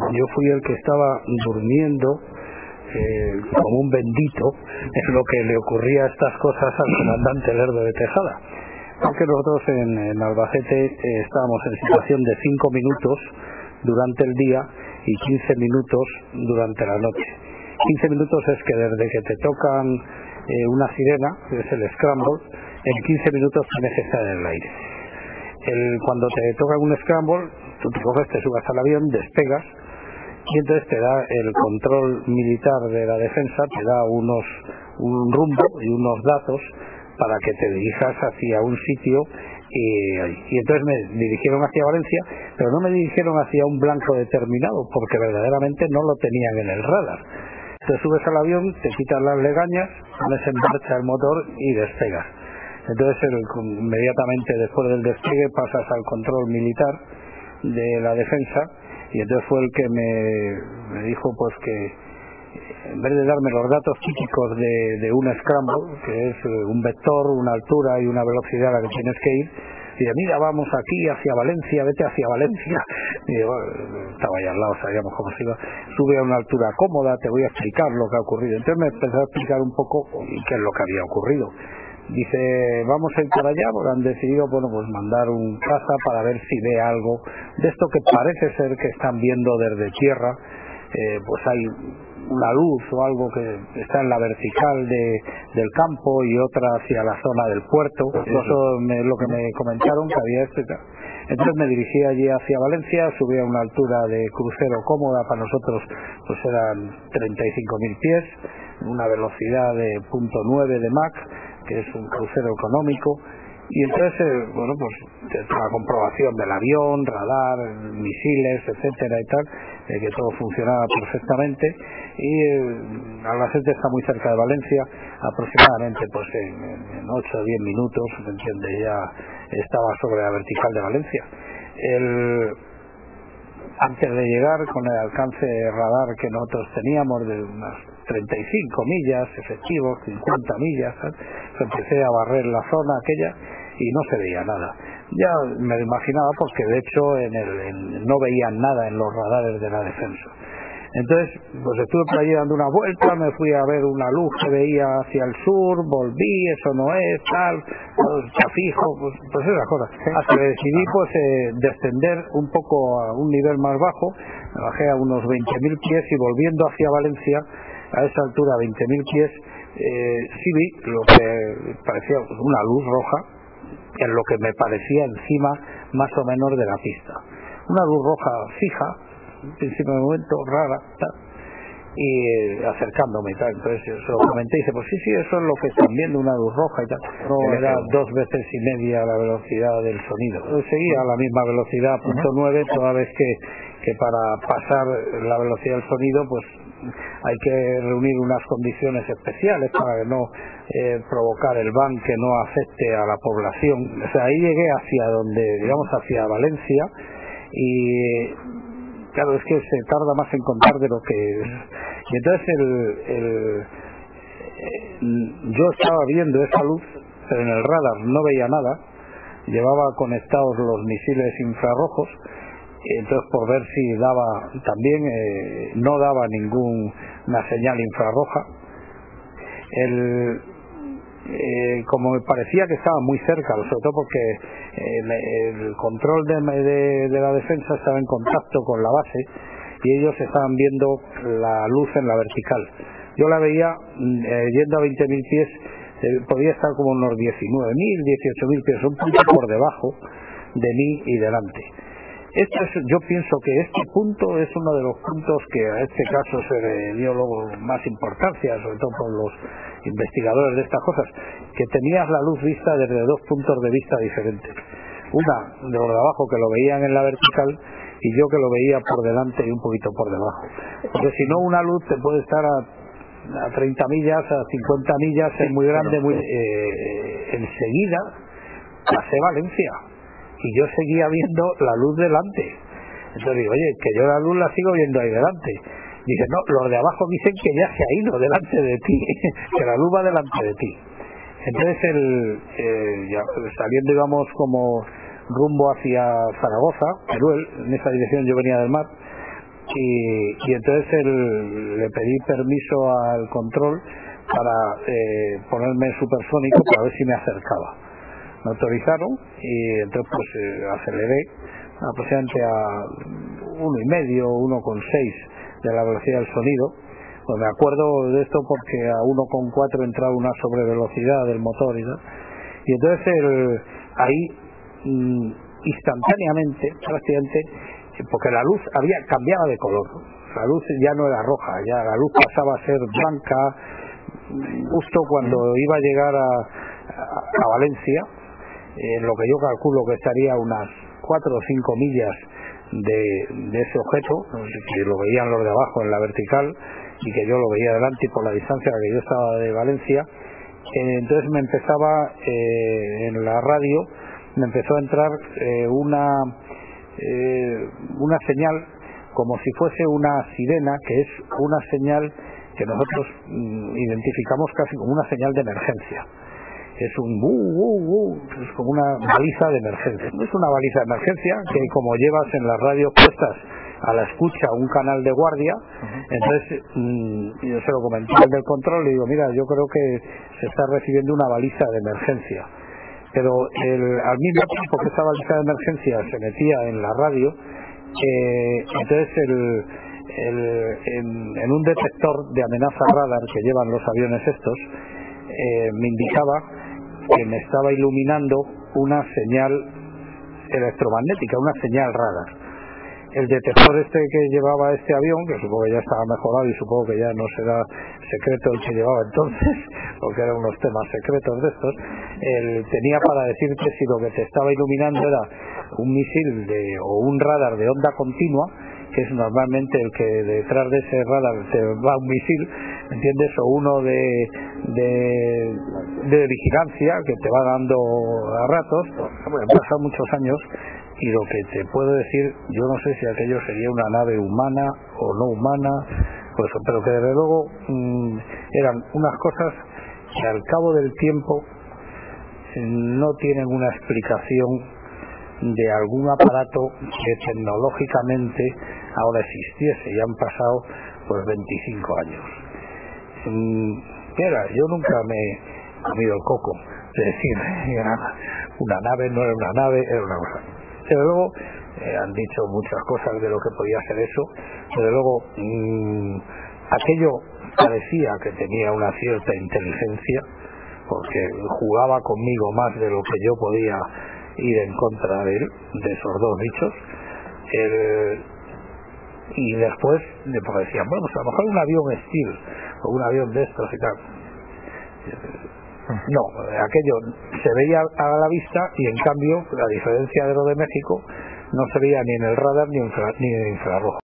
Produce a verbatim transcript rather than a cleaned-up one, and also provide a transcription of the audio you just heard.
yo fui el que estaba durmiendo eh, como un bendito en lo que le ocurría estas cosas al comandante Lerdo de Tejada, porque nosotros en, en Albacete eh, estábamos en situación de cinco minutos durante el día y quince minutos durante la noche. quince minutos es que desde que te tocan eh, una sirena, que es el scramble, en quince minutos tienes que estar en el aire. El, cuando te toca un scramble, tú te coges, te subas al avión, despegas y entonces te da el control militar de la defensa, te da unos un rumbo y unos datos para que te dirijas hacia un sitio y, y entonces me dirigieron hacia Valencia, pero no me dirigieron hacia un blanco determinado porque verdaderamente no lo tenían en el radar. Te subes al avión, te quitas las legañas, pones en marcha el motor y despegas. Entonces el, inmediatamente después del despegue pasas al control militar de la defensa y entonces fue el que me, me dijo pues que en vez de darme los datos típicos de, de un scramble, que es un vector, una altura y una velocidad a la que tienes que ir, y de mira, vamos aquí hacia Valencia, vete hacia Valencia, y yo, estaba ahí al lado, sabíamos cómo se iba, sube a una altura cómoda, te voy a explicar lo que ha ocurrido. Entonces me empezó a explicar un poco qué es lo que había ocurrido. Dice, vamos a ir para allá, porque han decidido, bueno, pues mandar un caza para ver si ve algo de esto que parece ser que están viendo desde tierra. Eh, pues hay una luz o algo que está en la vertical de, del campo y otra hacia la zona del puerto. Eso es lo que me comentaron que había esto y tal. Entonces me dirigí allí hacia Valencia, subí a una altura de crucero cómoda, para nosotros pues eran treinta y cinco mil pies, una velocidad de punto nueve de Mach, que es un crucero económico. Y entonces, eh, bueno, pues la comprobación del avión, radar, misiles, etcétera y tal, eh, que todo funcionaba perfectamente. Y eh, Albacete está muy cerca de Valencia, aproximadamente pues en, en ocho o diez minutos, ¿me entiende? Ya estaba sobre la vertical de Valencia. El, antes de llegar, con el alcance radar que nosotros teníamos de unas treinta y cinco millas efectivos, cincuenta millas, ¿sabes? Empecé a barrer la zona aquella y no se veía nada. Ya me lo imaginaba porque de hecho en el, en, no veían nada en los radares de la defensa. Entonces, pues estuve por allí dando una vuelta, me fui a ver una luz que veía hacia el sur, volví, eso no es, tal, pues, chafijo, pues, pues esas cosas. Hasta que decidí pues eh, descender un poco a un nivel más bajo, me bajé a unos veinte mil pies y volviendo hacia Valencia, a esa altura, veinte mil pies, eh, sí vi lo que parecía una luz roja, en lo que me parecía encima más o menos de la pista. Una luz roja fija, en principio de momento rara, tal, y eh, acercándome y tal. Entonces se lo comenté y dice, pues sí, sí, eso es lo que están viendo, una luz roja y tal. No, era dos veces y media la velocidad del sonido. Yo seguía a la misma velocidad, punto nueve, toda vez que, que para pasar la velocidad del sonido, pues hay que reunir unas condiciones especiales para no eh, provocar el ban que no afecte a la población. O sea, ahí llegué hacia donde, digamos, hacia Valencia, y claro, es que se tarda más en contar de lo que es. Y entonces el, el, el, yo estaba viendo esa luz, pero en el radar no veía nada, llevaba conectados los misiles infrarrojos, entonces por ver si daba también, eh, no daba ninguna señal infrarroja. El, eh, como me parecía que estaba muy cerca, sobre todo porque eh, el control de, de, de la defensa estaba en contacto con la base y ellos estaban viendo la luz en la vertical. Yo la veía eh, yendo a veinte mil pies, eh, podía estar como unos diecinueve mil, dieciocho mil pies, un punto por debajo de mí y delante. Esto es, yo pienso que este punto es uno de los puntos que a este caso se le dio luego más importancia, sobre todo por los investigadores de estas cosas, que tenías la luz vista desde dos puntos de vista diferentes. Una de los de abajo, que lo veían en la vertical, y yo que lo veía por delante y un poquito por debajo. Porque si no, una luz te puede estar a, a treinta millas, a cincuenta millas, es muy grande, muy eh, enseguida pasé Valencia y yo seguía viendo la luz delante. Entonces digo, oye, que yo la luz la sigo viendo ahí delante. Dice, no, los de abajo dicen que ya se ha ido delante de ti, que la luz va delante de ti. Entonces el, eh, ya, saliendo íbamos como rumbo hacia Zaragoza, Teruel, en esa dirección yo venía del mar, y, y entonces el, le pedí permiso al control para eh, ponerme en supersónico para ver si me acercaba. Me autorizaron y entonces pues eh, aceleré aproximadamente a uno y medio, uno coma seis de la velocidad del sonido. Pues me acuerdo de esto porque a uno coma cuatro entraba una sobrevelocidad del motor y tal. Y entonces el, ahí mm, instantáneamente, prácticamente, porque la luz había cambiado de color. La luz ya no era roja, ya la luz pasaba a ser blanca, justo cuando iba a llegar a, a, a Valencia, en lo que yo calculo que estaría unas cuatro o cinco millas de, de ese objeto, que lo veían los de abajo en la vertical y que yo lo veía delante, y por la distancia que yo estaba de Valencia, eh, entonces me empezaba eh, en la radio me empezó a entrar eh, una eh, una señal como si fuese una sirena, que es una señal que nosotros mm, identificamos casi como una señal de emergencia. Es un bu, bu, bu, es como una baliza de emergencia. No es una baliza de emergencia que, como llevas en las radios puestas a la escucha un canal de guardia, uh-huh. Entonces mmm, yo se lo comenté al del control y digo, mira, yo creo que se está recibiendo una baliza de emergencia. Pero el, al mismo tiempo que esa baliza de emergencia se metía en la radio, eh, entonces el, el, en, en un detector de amenaza radar que llevan los aviones estos, eh, me indicaba que me estaba iluminando una señal electromagnética, una señal radar. El detector este que llevaba este avión, que supongo que ya estaba mejorado y supongo que ya no será secreto el que llevaba entonces, porque eran unos temas secretos de estos, él tenía para decirte si lo que te estaba iluminando era un misil de, o un radar de onda continua, que es normalmente el que detrás de ese radar te va un misil, ¿entiendes? O uno de, de, de vigilancia que te va dando a ratos. Bueno, han pasado muchos años y lo que te puedo decir, yo no sé si aquello sería una nave humana o no humana, pues, pero que desde luego mmm, eran unas cosas que al cabo del tiempo no tienen una explicación de algún aparato que tecnológicamente ahora existiese, y han pasado pues veinticinco años. Mira, yo nunca me he comido el coco de decir era una nave, no era una nave, era una cosa. Desde luego eh, han dicho muchas cosas de lo que podía ser eso. Desde luego mmm, aquello parecía que tenía una cierta inteligencia, porque jugaba conmigo más de lo que yo podía ir en contra de él, de esos dos bichos. El, y después pues decían, bueno, pues a lo mejor un avión Steel o un avión de estos y tal. No, aquello se veía a la vista, y en cambio la diferencia de lo de México no se veía ni en el radar ni en, ni en infrarrojo.